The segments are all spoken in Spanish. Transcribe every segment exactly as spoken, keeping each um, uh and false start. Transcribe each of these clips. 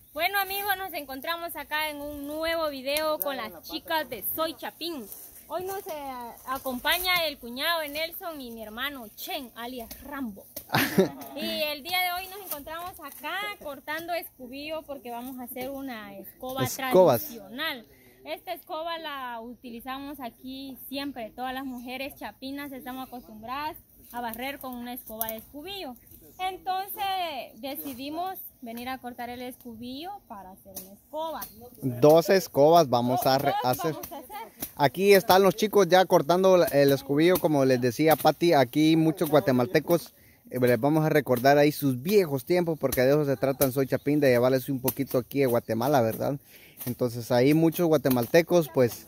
Bueno amigos, nos encontramos acá en un nuevo video con las chicas de Soy Chapín. Hoy nos eh, acompaña el cuñado de Nelson y mi hermano Chen, alias Rambo. Y el día de hoy nos encontramos acá cortando escobillo porque vamos a hacer una escoba Escobas. tradicional. Esta escoba la utilizamos aquí siempre, todas las mujeres chapinas estamos acostumbradas a barrer con una escoba de escobillo. Entonces decidimos venir a cortar el escobillo para hacer una escoba. Dos escobas vamos a Dos hacer. vamos a hacer. Aquí están los chicos ya cortando el escobillo, como les decía Pati. Aquí muchos guatemaltecos eh, les vamos a recordar ahí sus viejos tiempos, porque de eso se trata en Soy Chapín, de llevarles un poquito aquí de Guatemala, ¿verdad? Entonces ahí muchos guatemaltecos, pues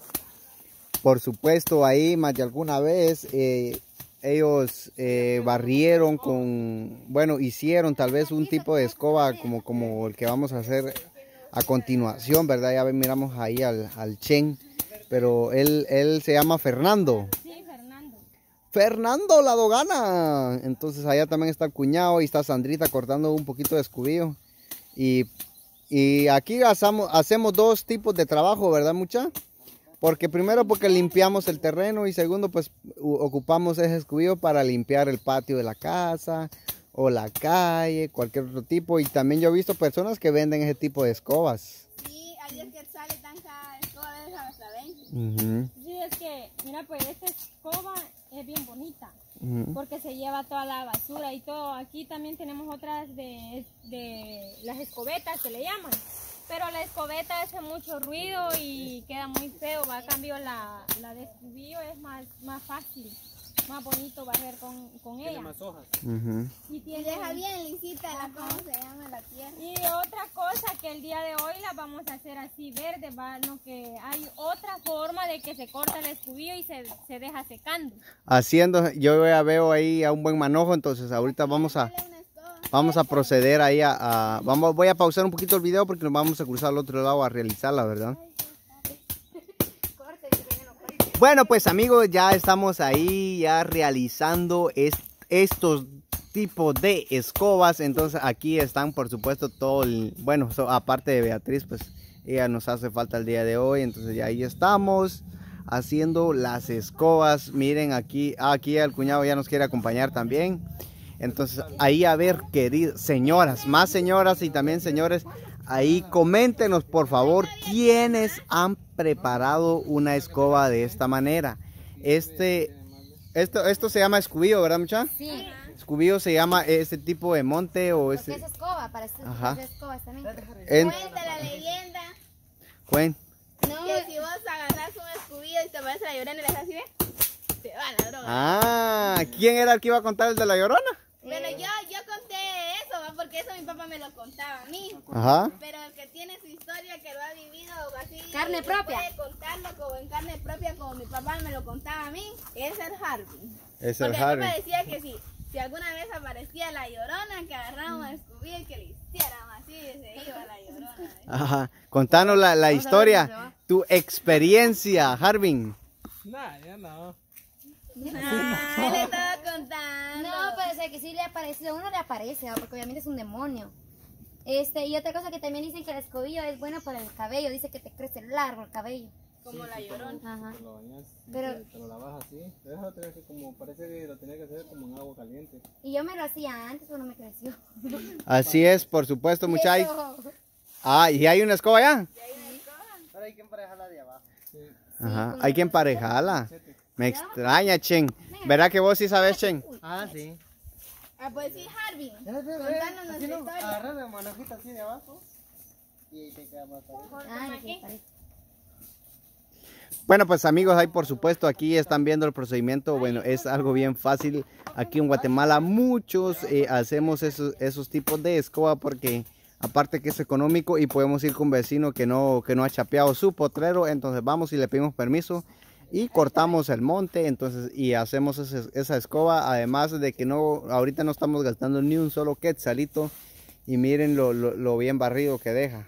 por supuesto ahí más de alguna vez eh, ellos eh, barrieron con, bueno, hicieron tal vez un tipo de escoba como, como el que vamos a hacer a continuación, ¿verdad? Ya miramos ahí al, al Chen, pero él, él se llama Fernando. Sí, Fernando. Fernando la Dogana. Entonces allá también está el cuñado y está Sandrita cortando un poquito de escobillo. Y, y aquí hacemos, hacemos dos tipos de trabajo, ¿verdad, mucha? Porque primero porque limpiamos el terreno y segundo pues ocupamos ese escobillo para limpiar el patio de la casa o la calle, cualquier otro tipo. Y también yo he visto personas que venden ese tipo de escobas. Sí, a diez quetzales dan cada escoba de esas, ¿saben? Uh-huh. Sí, es que, mira, pues esta escoba es bien bonita, Uh-huh. porque se lleva toda la basura y todo. Aquí también tenemos otras de, de las escobetas, que le llaman. Pero la escobeta hace mucho ruido y queda muy feo. Va a cambio la, la de escobillo es más, más fácil, más bonito barrer con, con ella. Tiene más hojas. Uh-huh. Y, Y tiene, deja bien lisita la, ¿cómo se llama? La tierra. y otra cosa que el día de hoy la vamos a hacer así verde, va, no, que hay otra forma de que se corta el escobillo y se, se deja secando. Haciendo, yo ya veo ahí a un buen manojo, entonces ahorita vamos a... Dale una escoba. Vamos a proceder ahí a, a- vamos, voy a pausar un poquito el video porque nos vamos a cruzar al otro lado a realizarla, ¿verdad? Bueno, pues amigos, ya estamos ahí ya realizando es- estos tipos de escobas. Entonces aquí están por supuesto todo el, bueno, so- aparte de Beatriz, pues ella nos hace falta el día de hoy. Entonces ya ahí estamos haciendo las escobas. Miren aquí, ah, aquí el cuñado ya nos quiere acompañar también. Entonces ahí a ver, queridas señoras, más señoras y también señores, ahí coméntenos por favor quiénes han preparado una escoba de esta manera. Este, esto, esto se llama escobillo, ¿verdad, mucha? Sí, Escobillo se llama este tipo de monte o porque este. es escoba, para este tipo Ajá. de escobas también. En, Cuenta la leyenda cuen- No, que si vos agarras un escobillo y te vas a la llorona y le dejas así, ¿ves? Te va la droga. Ah, ¿quién era el que iba a contar el de la Llorona? Bueno, yo, yo conté eso, ¿va? Porque eso mi papá me lo contaba a mí. Ajá. Pero el que tiene su historia, que lo ha vivido así, Carne y propia. puede contarlo como en carne propia, como mi papá me lo contaba a mí, es el Harvey. Es el Porque mi Harvey. papá decía que si, si alguna vez aparecía la llorona, que agarraba un escobillo y que le hicieran así, y se iba la llorona. Ajá. Contanos la, la historia, tu experiencia, Harvin. Nah, ya no. Ah, él le estaba contando. no, pero o sea, que sí le ha aparecido, a uno le aparece, ¿va? Porque obviamente es un demonio. Este, y otra cosa que también dicen que el escobillo es bueno para el cabello, dice que te crece largo el cabello. Como la llorona. Ajá. Te lo bañas, Pero- te, te lo lavas así. Eso tenés que como, parece que lo tenés que hacer como en agua caliente. Y yo me lo hacía antes, pero no me creció. Así es, por supuesto, muchachos. Eso. Ah, ¿y hay una escoba ya? Pero hay que emparejarla de abajo. Sí. Ajá, hay que emparejarla. Me extraña, Chen. ¿Verdad que vos sí sabes, Chen? Ah, sí. Ah, pues sí, Harvey. Contanos Contanos nuestra historia. Agarras la manojita así de abajo y ahí te queda más arriba. Ay, sí, parece. Bueno, pues amigos, ahí por supuesto, aquí están viendo el procedimiento. Bueno, es algo bien fácil. Aquí en Guatemala muchos eh, hacemos esos, esos tipos de escoba porque aparte que es económico y podemos ir con un vecino que no, que no ha chapeado su potrero. Entonces vamos y le pedimos permiso y cortamos el monte, entonces, y hacemos ese- esa escoba. Además de que no, ahorita no estamos gastando ni un solo quetzalito. Y miren lo, lo, lo bien barrido que deja.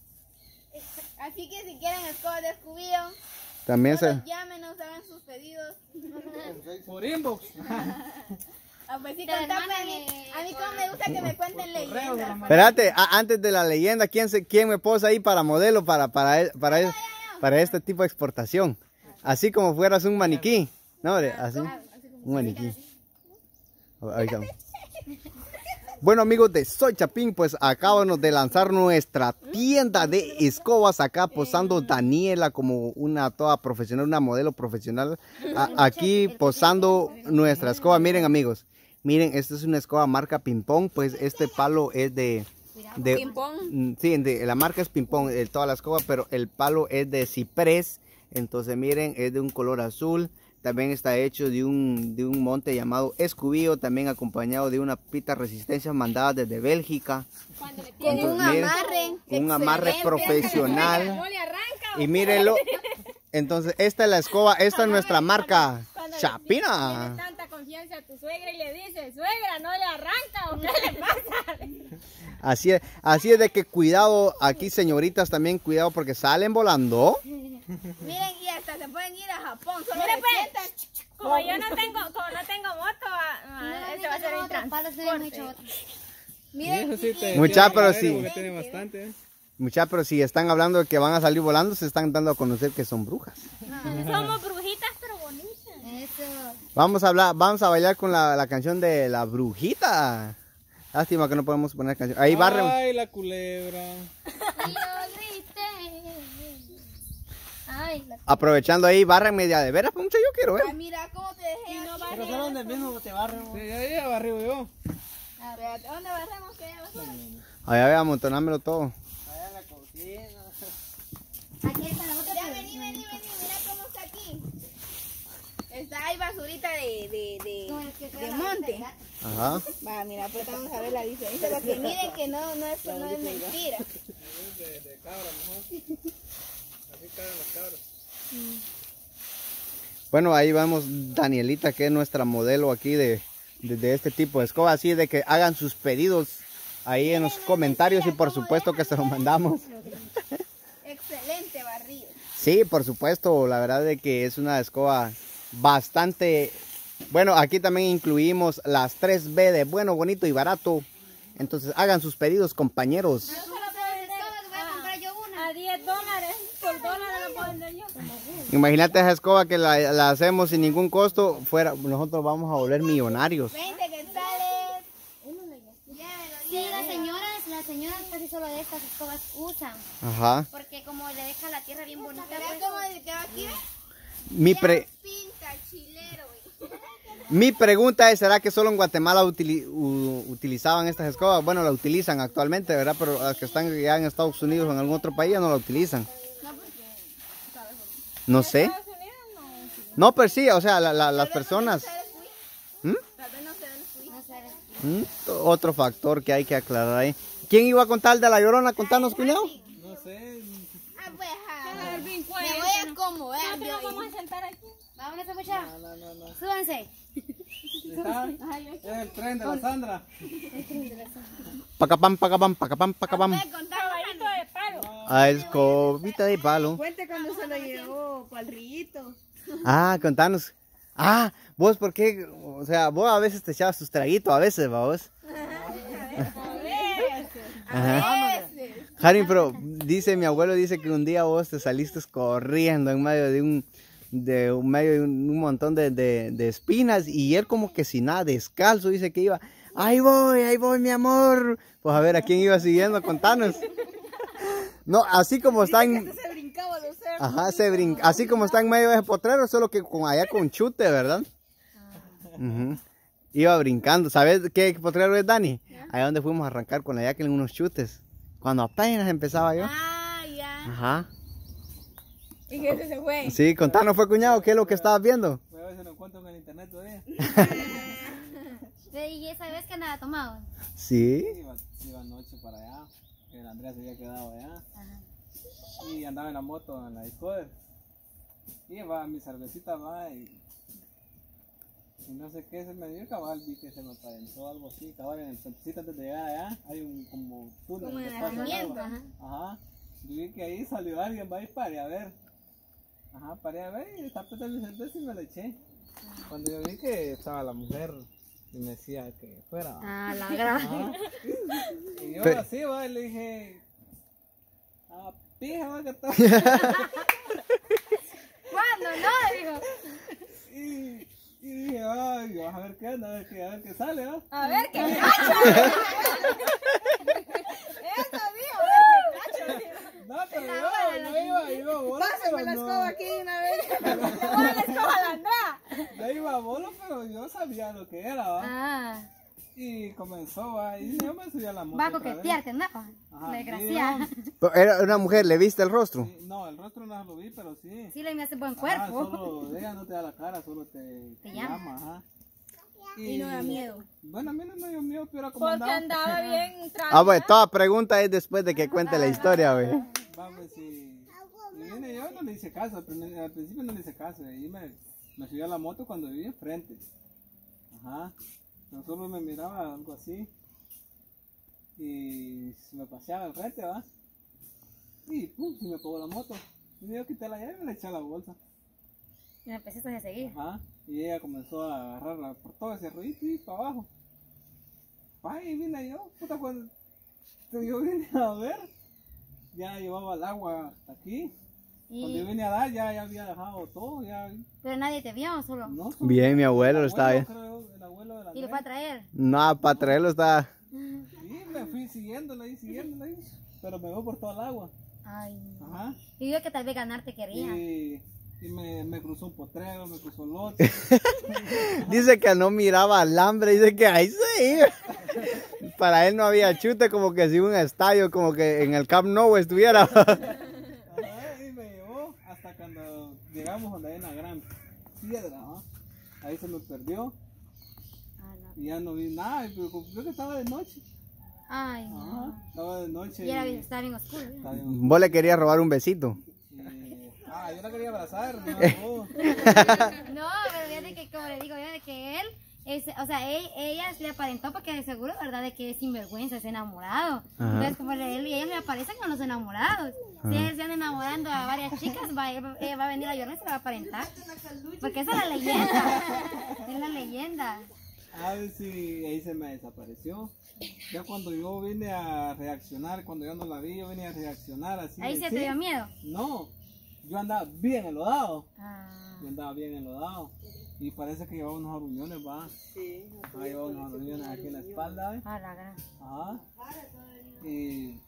Así que si quieren escoba de escobillo, También se... solo llámenos, hagan sus pedidos. Por inbox. Ah, pues sí, Pero, contame hermana, a mí. eh, A mí como me gusta que me cuenten leyendas. Espérate, a- antes de la leyenda, ¿quién, se, quién me posa ahí para modelo para, para, e- para, e- para este tipo de exportación? Así como fueras un maniquí. No, hombre, así. Un maniquí. Ahí estamos. Bueno, amigos de Soy Chapín, pues acabamos de lanzar nuestra tienda de escobas acá posando Daniela como una toda profesional, una modelo profesional. A- aquí posando nuestra escoba. Miren, amigos, miren, esta es una escoba marca Ping Pong, pues este palo es de... de Ping Pong. mm, Sí, de- la marca es Ping Pong, eh, toda la escoba, pero el palo es de ciprés. Entonces miren, es de un color azul. También está hecho de un, de un monte llamado escubillo, también acompañado de una pita resistencia mandada desde Bélgica. Cuando le Con Entonces, un miren, amarre. un amarre excelente. profesional. no le arranca. Y mírenlo. Entonces, esta es la escoba, esta es nuestra marca Cuando le Chapina. tienes tanta confianza a tu suegra y le dices, suegra, no le arranca o qué le pasa. Así es, así es de que cuidado aquí, señoritas, también cuidado porque salen volando. Miren, y hasta se pueden ir a Japón. Solo Mire, se pues. sientan. Como yo no tengo, como no tengo moto, ah, ah, este va a ser el otro palo, se ve mucho transporte. otro. Miren, Eso sí te- Mucha, tiene pero que sí. ver, porque tiene bastante, ¿eh? Mucha, pero si están hablando de que van a salir volando, se están dando a conocer que son brujas. Somos brujitas, pero bonitas. Eso. Vamos a hablar, vamos a bailar con la, la canción de la brujita. Lástima que no podemos poner canción. Ahí barre. Ay, la culebra. Y yo grité. Ay, la... Aprovechando ahí, barre media de veras, pues, mucho yo quiero ah, ver. mira cómo te dejé. No aquí. va a Pero solo donde mismo te barro. Sí, ya, ya barrio yo. A ver, ¿dónde barremos? Que ya bajó. Allá ve, amontonámelo todo. Allá en la cocina. Aquí está la otra. Ya pero- vení, vení, vení. Mira cómo está aquí. Está ahí basurita de, de, de, No, es que fue de la monte. otra, Ajá. Va, mira, pues vamos a ver la diferencia. Porque miren que no, no, es, no es mentira. De, de cabra mejor. Así cagan las cabras. Bueno, ahí vamos Danielita, que es nuestra modelo aquí de, de, de este tipo de escoba. Así de que hagan sus pedidos ahí en los comentarios y por supuesto que se los mandamos. Excelente barrido. Sí, por supuesto, la verdad de que es una escoba bastante... Bueno, aquí también incluimos las tres B de bueno, bonito y barato. Entonces hagan sus pedidos, compañeros. No solo puedo escobas, voy a comprar yo una. A diez dólares, por dólares lo puedo vender yo. Imagínate esa escoba que la, la hacemos sin ningún costo, fuera, nosotros vamos a volver millonarios. veinte quetzales. Llévelo, Sí, las señoras, las señoras casi solo de estas escobas usan. Ajá. Porque como le deja la tierra bien bonita, Mira pues, cómo le quedó aquí. ¿Ves? Mi, pre- Pinta chilero, güey. mi pregunta es, ¿será que solo en Guatemala utili- u- utilizaban estas escobas? Bueno, la utilizan actualmente, ¿verdad? Pero las que están ya en Estados Unidos o en algún otro país ya no la utilizan. No sé. Estados Unidos no. No, pero sí, o sea, la- la- las personas... ¿Mm? Tal vez no se ve el fui. no sé. ¿Mm? Otro factor que hay que aclarar ahí. ¿Quién iba a contar de la Llorona? Contanos, cuñado. No sé. Ah, pues, ajá. Alvin, Me cuéntanos. voy a acomodar. Nosotros nos yo vamos a sentar aquí. Vámonos a escuchar. No, no, no, no. Súbanse. Está, es el tren de la Sandra. Pacapam, pacapam, pacapam, pacapam. Voy a contar Caballito de palo. Ah, escobita de palo. Cuente cuando se lo llevó para el rillito. Ah, contanos. Ah, vos, ¿por qué? O sea, vos a veces te echabas tus traguitos, a veces, ¿va vos? Ajá. Harim, pero dice mi abuelo, dice que un día vos te saliste corriendo en medio de un, de un medio de un, un montón de, de, de espinas y él como que sin nada, descalzo, dice que iba, ahí voy, ahí voy, mi amor. Pues a ver, ¿a quién iba siguiendo? Contanos. No, así como están... Se brincaba los cerros. Ajá, se brinca, así como está en medio de ese potrero, solo que con allá con chute, ¿verdad? Ujú. Iba brincando. ¿Sabes qué potrero es, Dani? Allá donde fuimos a arrancar con la Jacqueline unos chutes. Cuando apenas empezaba yo. Ah, ya. Ajá. Y ese se fue. Sí, contanos, fue cuñado, ¿qué es lo que estabas viendo? Voy a ver si lo encuentro en el internet todavía. Y esa vez que andaba tomado. Sí. Iba, iba anoche para allá. Que el Andrea se había quedado allá. Y andaba en la moto, en la Discover. Y va mi cervecita, va y... Y no sé qué se me dio, cabal, vi que se me aparentó algo así, cabal, en el centecito antes de llegar allá, hay un como túnel. Como en que el pasa el nacimiento, agua. Ajá. Y vi que ahí salió alguien, va y paré a ver. Ajá, paré a ver y tapé mi cerveza y me la eché. Cuando yo vi que estaba la mujer y me decía que fuera. ¿va? Ah, la gran. Ajá. Y yo Pero- así, va, y le dije, ah, pija, va, que está. ¿Cuándo? No, dijo. Y, y dije, ay, vas a ver qué onda, a ver qué, a ver qué sale, ¿va? A ver, qué cacho. Eso dijo, a ver, qué cacho. No, pero yo, yo iba, iba a bola, Pásame pero la no. escoba aquí de una vez. Le voy a la escoba a la Andrea. Yo iba a bola, pero yo sabía lo que era, ¿va? Ah, Y comenzó, ¿va? Y yo me subí a la moto va a otra vez. coquetearte, ¿no? Ajá, Desgraciada. sí, Pero era una mujer, ¿le viste el rostro? sí, no, el rostro no lo vi, pero sí. Sí, le me hace buen Ajá, cuerpo. solo ella no te da la cara, solo te, Te llama. ajá. Y no da miedo. Bueno, a mí no me dio miedo, pero como Porque andaba. andaba bien Ah, bueno, toda pregunta es después de que cuente la historia, güey. Vamos, y, y vine yo, no le hice caso, al, primer- al principio no le hice caso, y me, me subí a la moto cuando vivía enfrente. Ajá, yo solo me miraba algo así, y me paseaba al frente, ¿va? Y pum, se me pegó la moto, y yo quité la llave y me la eché a la bolsa. Y me empezaste a seguir. Ajá, y ella comenzó a agarrarla por todo ese ruido y para abajo. Pa, y vine yo, puta, cuando yo vine a ver, ya llevaba el agua hasta aquí. Cuando yo Y... vine a dar, ya, ya había dejado todo, ya. Pero nadie te vio, solo. No, solo- Bien, mi abuelo el lo estaba abuelo, viendo. creo, el abuelo de la Y lo fue a traer. No, para traerlo está... Sí, me fui siguiéndola ahí, siguiéndola ahí, pero me veo por toda el agua. Ay. Ajá. Y vio que tal vez ganarte quería. Y, y me, me cruzó un potrero, me cruzó el otro. Dice que no miraba alambre, dice que ahí se iba. Para él no había chute, como que si un estadio, como que en el Camp Nou estuviera. Ajá, y me llevó hasta cuando llegamos donde hay una gran piedra, ¿no? Ahí se me perdió Ah, no. y ya no vi nada, pero como creo que estaba de noche. Ay, Ajá, no. estaba de noche. Y era y- bien, estaba bien oscuro. ¿eh? estaba bien- Vos le querías robar un besito. y- ah, yo la quería abrazar, no, no. No, pero fíjate que como le digo yo, de que él, es, o sea, él- ella le aparentó porque de seguro, ¿verdad? De que es sinvergüenza, es enamorado. Ajá. Entonces, como él y ella le aparecen con los enamorados. Si él se anda enamorando a varias chicas, va, ella va a venir a llorar y se la va a aparentar. Porque esa es la leyenda. Es la leyenda. A ver si ahí se me desapareció. Ya cuando yo vine a reaccionar, cuando yo no la vi, yo vine a reaccionar así. Ahí de, se "Sí". te dio miedo. No, yo andaba bien enlodado. Ah. Yo andaba bien enlodado. Y parece que llevaba unos arruñones, va. Sí. Ah, llevaba unos arruñones aquí en la espalda, ¿eh? Ah, la gran. Ajá. Y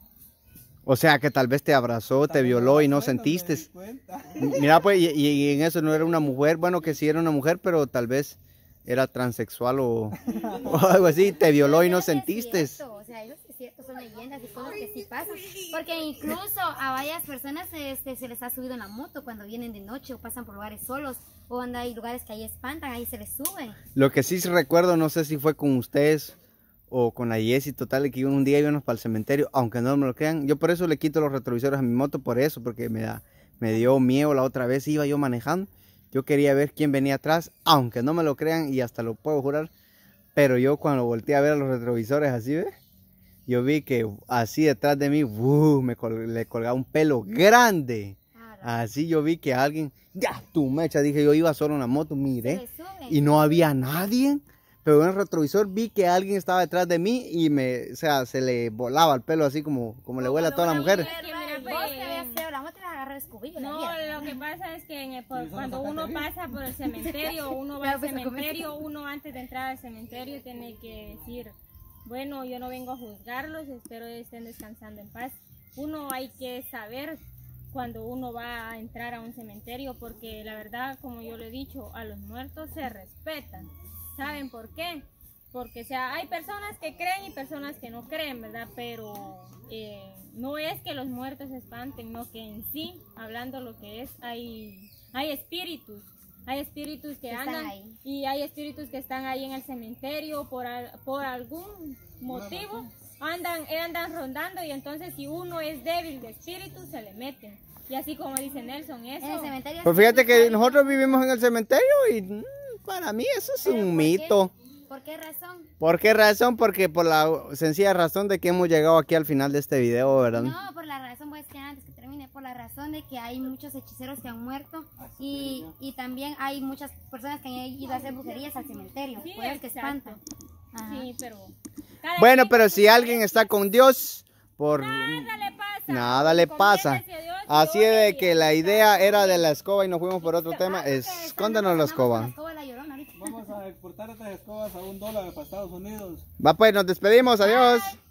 O sea, que tal vez te abrazó, te violó y no Bueno, me di sentiste. cuenta. Mira, pues, y, y en eso no era una mujer, bueno, que sí era una mujer, pero tal vez era transexual o, o algo así, te violó y no Eso sí es sentiste. cierto, o sea, eso sí es cierto, son leyendas y cosas que sí pasan. Porque incluso a varias personas este, se les ha subido en la moto cuando vienen de noche o pasan por lugares solos o anda hay lugares que ahí espantan, ahí se les suben. Lo que sí recuerdo, no sé si fue con ustedes o con la Jessie, total, que un día íbamos para el cementerio, aunque no me lo crean. Yo por eso le quito los retrovisores a mi moto, por eso, porque me da, me dio miedo la otra vez, iba yo manejando. Yo quería ver quién venía atrás, aunque no me lo crean y hasta lo puedo jurar. Pero yo cuando volteé a ver a los retrovisores así, ¿ves? Yo vi que así detrás de mí, ¡uh! me col- le colgaba un pelo grande. Así yo vi que alguien, ya tu mecha, dije yo iba solo en la moto, Se miré. les suben. Y no había nadie. Pero en el retrovisor vi que alguien estaba detrás de mí y me, o sea, se le volaba el pelo así como, como le vuela a todas las mujeres. Es que mira, Vos pues, te veas feo, la moto la agarró de escubillo, la no, mierda. lo que pasa es que en el- por- Sí, solo cuando sacaste uno ahí. pasa por el cementerio, uno va Ya al fuiste a comer. cementerio, uno antes de entrar al cementerio tiene que decir, bueno, yo no vengo a juzgarlos, espero que estén descansando en paz. Uno hay que saber cuando uno va a entrar a un cementerio, porque la verdad, como yo lo he dicho, a los muertos se respetan. ¿Saben por qué? Porque, o sea, hay personas que creen y personas que no creen, ¿verdad? Pero eh, no es que los muertos se espanten, no, que en sí, hablando lo que es, hay, hay espíritus. Hay espíritus que Que están andan ahí. y hay espíritus que están ahí en el cementerio por, al- por algún motivo. Andan, eh, andan rondando y entonces si uno es débil de espíritu, se le meten. Y así como dice Nelson, eso... En el cementerio. Pues fíjate que nosotros vivimos en el cementerio y mm, para mí eso es ¿Pero un por mito. qué? ¿Por qué razón? ¿Por qué razón? Porque por la sencilla razón de que hemos llegado aquí al final de este video, ¿verdad? No, por la razón, voy a decir antes que termine, por la razón de que hay muchos hechiceros que han muerto y, y también hay muchas personas que han ido a hacer brujerías al cementerio, Sí, por eso es que exacto. espantan. Ajá. Sí, pero... cada Bueno, quien pero con si su alguien creencia. está con Dios, por Nada le pasa. nada le pasa. Conviértese a Dios y Así ore de y que la ahí idea está. era de la escoba y nos fuimos por otro tema. Ah, porque Escóndanos la andamos con escoba. La escoba de la Llorona ahorita. Vamos a exportar estas escobas a un dólar para Estados Unidos. Va pues, nos despedimos, adiós.